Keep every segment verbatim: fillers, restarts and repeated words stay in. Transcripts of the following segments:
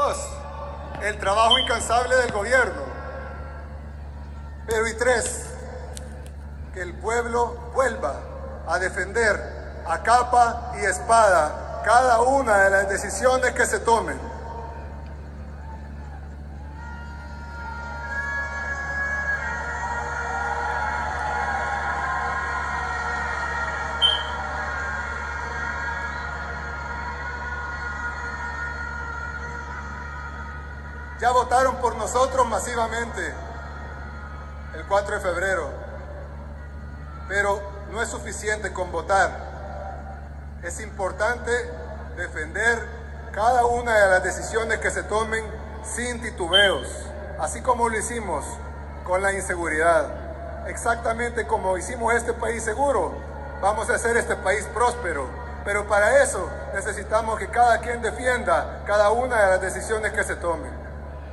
Dos, el trabajo incansable del gobierno. Pero y tres, que el pueblo vuelva a defender a capa y espada cada una de las decisiones que se tomen. Ya votaron por nosotros masivamente el cuatro de febrero, pero no es suficiente con votar. Es importante defender cada una de las decisiones que se tomen sin titubeos, así como lo hicimos con la inseguridad. Exactamente como hicimos este país seguro, vamos a hacer este país próspero. Pero para eso necesitamos que cada quien defienda cada una de las decisiones que se tomen.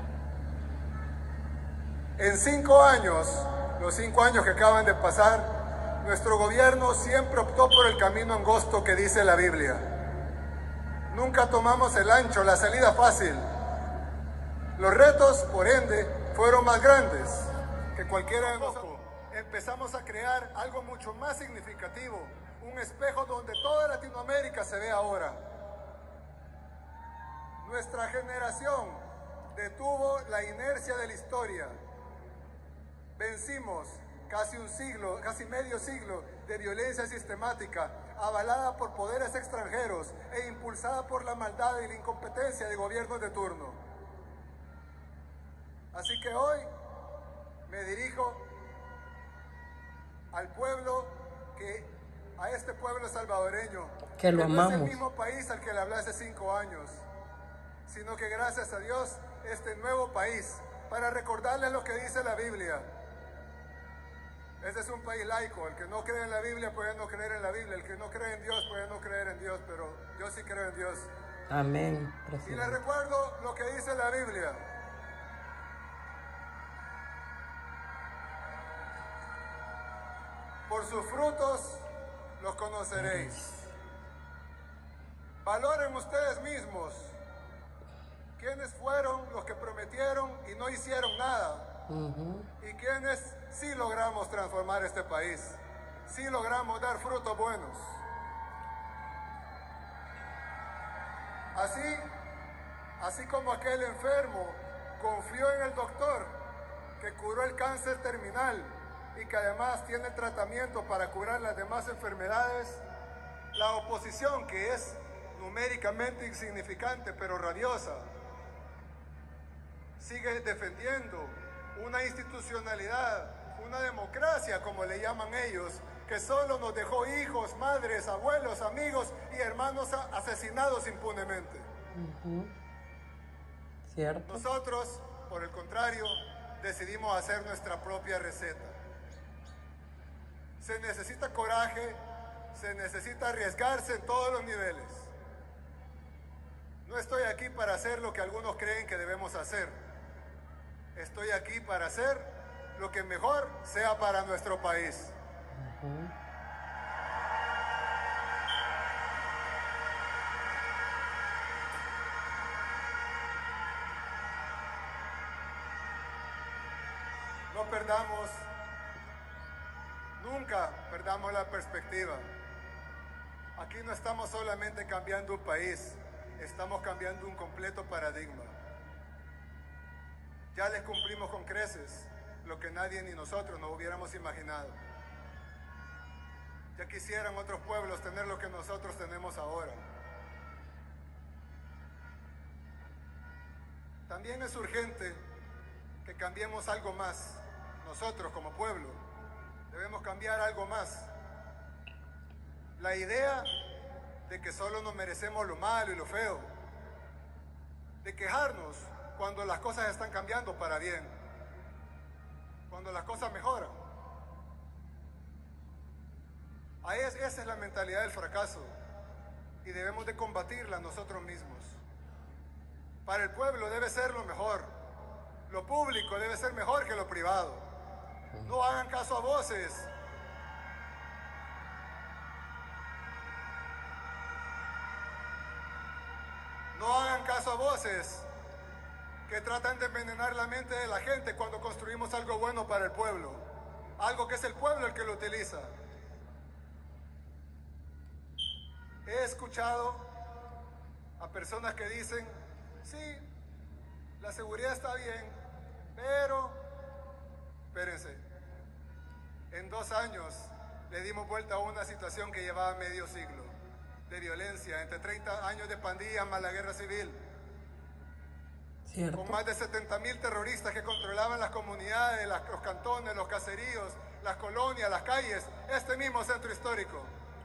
En cinco años, los cinco años que acaban de pasar, nuestro gobierno siempre optó por el camino angosto que dice la Biblia. Nunca tomamos el ancho, la salida fácil. Los retos, por ende, fueron más grandes que cualquiera de nosotros. Empezamos a crear algo mucho más significativo, un espejo donde toda Latinoamérica se ve ahora. Nuestra generación detuvo la inercia de la historia. Vencimos casi un siglo, casi medio siglo de violencia sistemática, avalada por poderes extranjeros e impulsada por la maldad y la incompetencia de gobiernos de turno. Así que hoy me dirijo al pueblo, que, a este pueblo salvadoreño, que lo que no amamos. es el mismo país al que le hablé hace cinco años, sino que gracias a Dios, este nuevo país, para recordarles lo que dice la Biblia. Este es un país laico. El que no cree en la Biblia puede no creer en la Biblia. El que no cree en Dios puede no creer en Dios, pero yo sí creo en Dios. Amén, Y presidente. les recuerdo lo que dice la Biblia. Por sus frutos los conoceréis. Valoren ustedes mismos quiénes fueron los que prometieron y no hicieron nada. Uh-huh. Y quienes sí logramos transformar este país, sí logramos dar frutos buenos. Así, así como aquel enfermo confió en el doctor que curó el cáncer terminal y que además tiene tratamiento para curar las demás enfermedades, la oposición, que es numéricamente insignificante pero radiosa, sigue defendiendo una institucionalidad, una democracia, como le llaman ellos, que solo nos dejó hijos, madres, abuelos, amigos y hermanos asesinados impunemente. Uh-huh. ¿Cierto? Nosotros, por el contrario, decidimos hacer nuestra propia receta. Se necesita coraje, se necesita arriesgarse en todos los niveles. No estoy aquí para hacer lo que algunos creen que debemos hacer. Estoy aquí para hacer lo que mejor sea para nuestro país. Uh-huh. No perdamos, nunca perdamos la perspectiva. Aquí no estamos solamente cambiando un país, estamos cambiando un completo paradigma. Ya les cumplimos con creces lo que nadie ni nosotros nos hubiéramos imaginado. Ya quisieran otros pueblos tener lo que nosotros tenemos ahora. También es urgente que cambiemos algo más. Nosotros como pueblo debemos cambiar algo más. La idea de que solo nos merecemos lo malo y lo feo, de quejarnos cuando las cosas están cambiando para bien, cuando las cosas mejoran. Ahí es, esa es la mentalidad del fracaso y debemos de combatirla nosotros mismos. Para el pueblo debe ser lo mejor, lo público debe ser mejor que lo privado. No hagan caso a voces. No hagan caso a voces que tratan de envenenar la mente de la gente cuando construimos algo bueno para el pueblo, algo que es el pueblo el que lo utiliza. He escuchado a personas que dicen, sí, la seguridad está bien, pero, espérense, en dos años le dimos vuelta a una situación que llevaba medio siglo de violencia, entre treinta años de pandillas más la guerra civil. Cierto. Con más de setenta mil terroristas que controlaban las comunidades, las, los cantones, los caseríos, las colonias, las calles, este mismo centro histórico.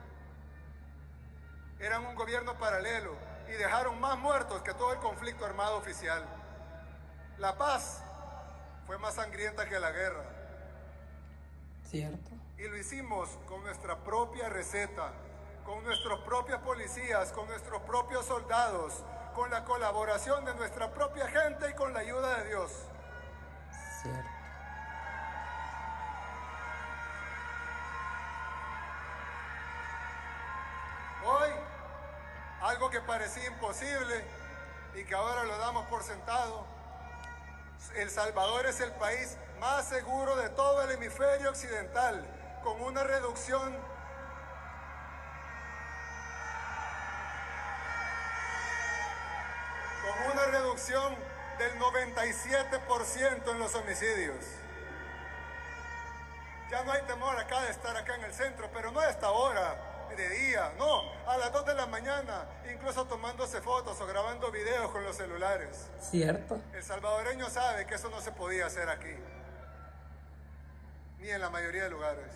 Eran un gobierno paralelo y dejaron más muertos que todo el conflicto armado oficial. La paz fue más sangrienta que la guerra. Cierto. Y lo hicimos con nuestra propia receta, con nuestros propios policías, con nuestros propios soldados, con la colaboración de nuestra propia gente y con la ayuda de Dios. Cierto. Hoy, algo que parecía imposible y que ahora lo damos por sentado, El Salvador es el país más seguro de todo el hemisferio occidental, con una reducción con una reducción del noventa y siete por ciento en los homicidios. Ya no hay temor acá de estar acá en el centro, pero no a esta hora de día, no, a las dos de la mañana, incluso tomándose fotos o grabando videos con los celulares. Cierto. El salvadoreño sabe que eso no se podía hacer aquí, ni en la mayoría de lugares.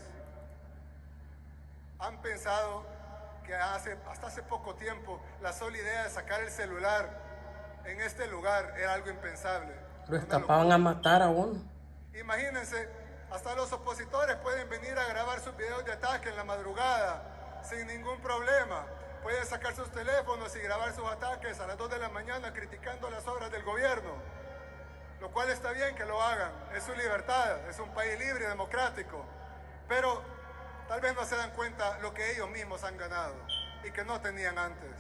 Han pensado que hace, hasta hace poco tiempo la sola idea de sacar el celular en este lugar era algo impensable. Lo escapaban a matar a uno. Imagínense, hasta los opositores pueden venir a grabar sus videos de ataque en la madrugada sin ningún problema. Pueden sacar sus teléfonos y grabar sus ataques a las dos de la mañana criticando las obras del gobierno, lo cual está bien que lo hagan, es su libertad, es un país libre y democrático, pero tal vez no se dan cuenta lo que ellos mismos han ganado y que no tenían antes.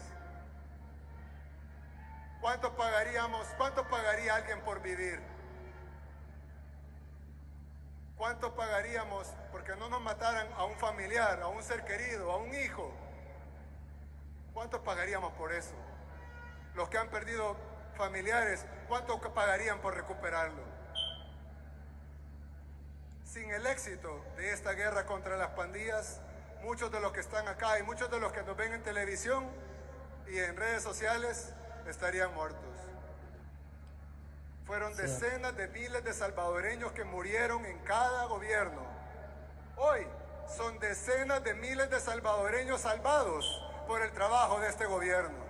¿Cuánto pagaríamos, cuánto pagaría alguien por vivir? ¿Cuánto pagaríamos porque no nos mataran a un familiar, a un ser querido, a un hijo? ¿Cuánto pagaríamos por eso? Los que han perdido familiares, ¿cuánto pagarían por recuperarlo? Sin el éxito de esta guerra contra las pandillas, muchos de los que están acá y muchos de los que nos ven en televisión y en redes sociales estarían muertos. Fueron Sí. decenas de miles de salvadoreños que murieron en cada gobierno. Hoy son decenas de miles de salvadoreños salvados por el trabajo de este gobierno.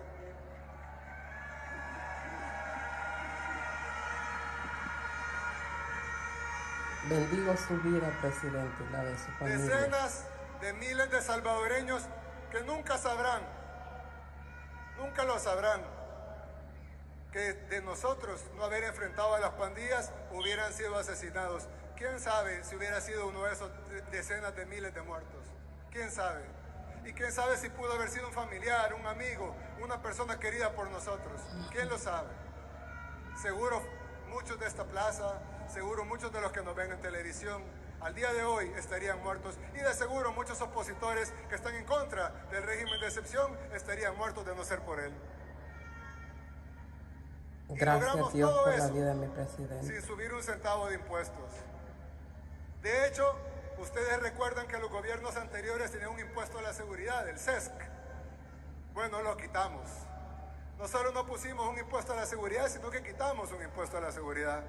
Bendigo su vida, presidente, y la de su familia. Decenas de miles de salvadoreños que nunca sabrán, nunca lo sabrán, que de nosotros no haber enfrentado a las pandillas hubieran sido asesinados. ¿Quién sabe si hubiera sido uno de esos decenas de miles de muertos? ¿Quién sabe? Y quién sabe si pudo haber sido un familiar, un amigo, una persona querida por nosotros. ¿Quién lo sabe? Seguro muchos de esta plaza, seguro muchos de los que nos ven en televisión, al día de hoy estarían muertos, y de seguro muchos opositores que están en contra del régimen de excepción estarían muertos de no ser por él. Gracias a Dios por la vida de mi presidente. Sin subir un centavo de impuestos. De hecho, ustedes recuerdan que los gobiernos anteriores tenían un impuesto a la seguridad, el C E S C. Bueno, lo quitamos. No solo no pusimos un impuesto a la seguridad, sino que quitamos un impuesto a la seguridad.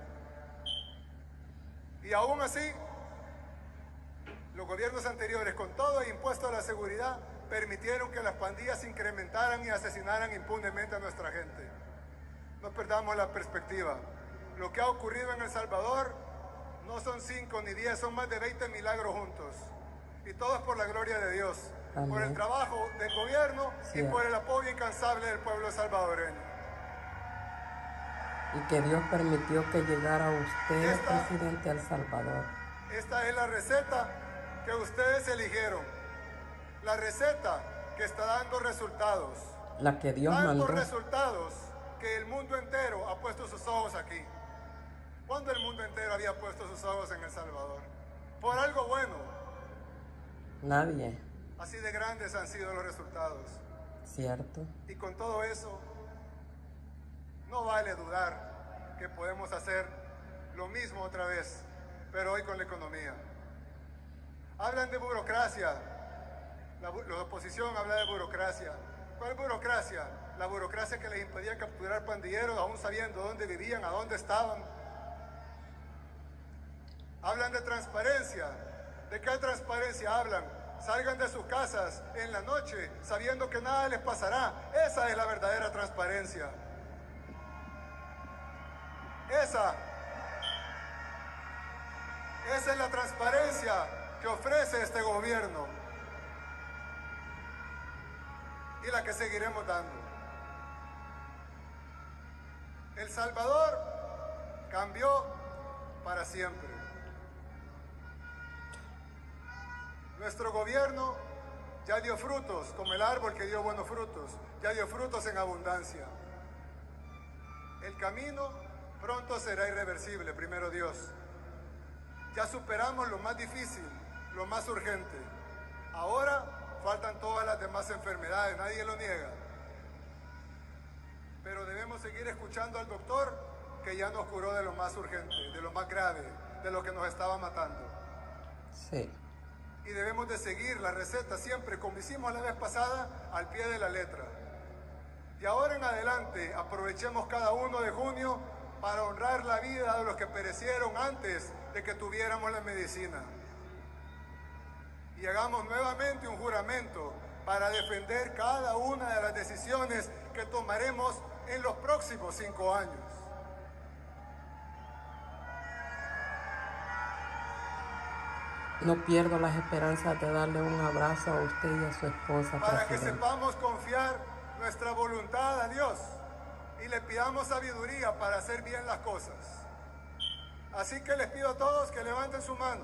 Y aún así, los gobiernos anteriores, con todo el impuesto a la seguridad, permitieron que las pandillas incrementaran y asesinaran impunemente a nuestra gente. No perdamos la perspectiva. Lo que ha ocurrido en El Salvador no son cinco ni diez, son más de veinte milagros juntos. Y todo es por la gloria de Dios, Amén. por el trabajo del gobierno Sí. y por el apoyo incansable del pueblo salvadoreño. Y que Dios permitió que llegara usted, Esta- presidente, a El Salvador. Esta es la receta que ustedes eligieron. La receta que está dando resultados. La que Dios Tantos mandó. resultados que el mundo entero ha puesto sus ojos aquí. ¿Cuándo el mundo entero había puesto sus ojos en El Salvador? Por algo bueno. Nadie. Así de grandes han sido los resultados. Cierto. Y con todo eso, no vale dudar que podemos hacer lo mismo otra vez, pero hoy con la economía. Hablan de burocracia. La, la oposición habla de burocracia. ¿Cuál burocracia? La burocracia que les impedía capturar pandilleros, aún sabiendo dónde vivían, a dónde estaban. Hablan de transparencia. ¿De qué transparencia hablan? Salgan de sus casas en la noche sabiendo que nada les pasará. Esa es la verdadera transparencia. Esa, esa es la transparencia que ofrece este gobierno y la que seguiremos dando. El Salvador cambió para siempre. Nuestro gobierno ya dio frutos, como el árbol que dio buenos frutos, ya dio frutos en abundancia. El camino pronto será irreversible, primero Dios. Ya superamos lo más difícil, lo más urgente. Ahora faltan todas las demás enfermedades, nadie lo niega. Pero debemos seguir escuchando al doctor que ya nos curó de lo más urgente, de lo más grave, de lo que nos estaba matando. Sí. Y debemos de seguir la receta siempre, como hicimos la vez pasada, al pie de la letra. Y ahora en adelante aprovechemos cada uno de junio para honrar la vida de los que perecieron antes de que tuviéramos la medicina. Y hagamos nuevamente un juramento para defender cada una de las decisiones que tomaremos en los próximos cinco años. No pierdo las esperanzas de darle un abrazo a usted y a su esposa, para que presidente. sepamos confiar nuestra voluntad a Dios y le pidamos sabiduría para hacer bien las cosas. Así que les pido a todos que levanten su mano.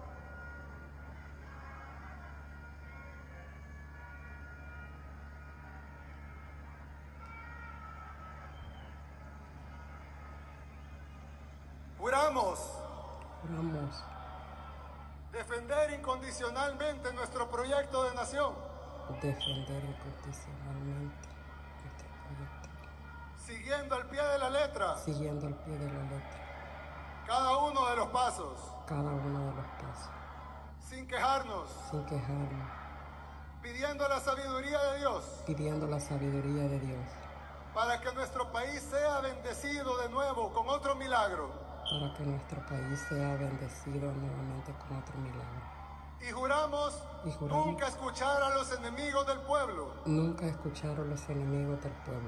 Juramos. Juramos. Defender incondicionalmente nuestro proyecto de nación. Defender incondicionalmente nuestro proyecto. Siguiendo al pie de la letra. Siguiendo al pie de la letra. Cada uno de los pasos. Cada uno de los pasos. Sin quejarnos. Sin quejarnos. Pidiendo la sabiduría de Dios. Pidiendo la sabiduría de Dios. Para que nuestro país sea bendecido de nuevo con otro milagro. Para que nuestro país sea bendecido nuevamente con otro milagro. Y juramos, y juramos nunca escuchar a los enemigos del pueblo. Nunca escuchar a los enemigos del pueblo.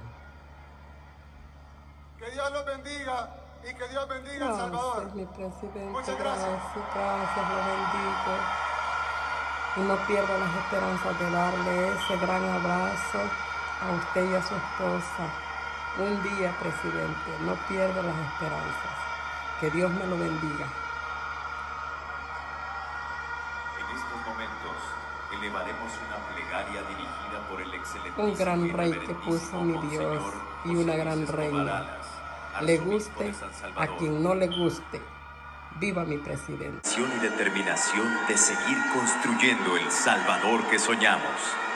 Que Dios los bendiga y que Dios bendiga a El Gracias, Salvador. mi presidente. Muchas gracias. Gracias, gracias, lo bendigo. Y no pierdo las esperanzas de darle ese gran abrazo a usted y a su esposa. Un día, presidente, no pierdo las esperanzas. Que Dios me lo bendiga. En estos momentos elevaremos una plegaria dirigida por el excelente Un gran rey que puso mi Dios y una gran reina. Le guste a quien no le guste. Viva mi presidente. Y determinación de seguir construyendo el Salvador que soñamos.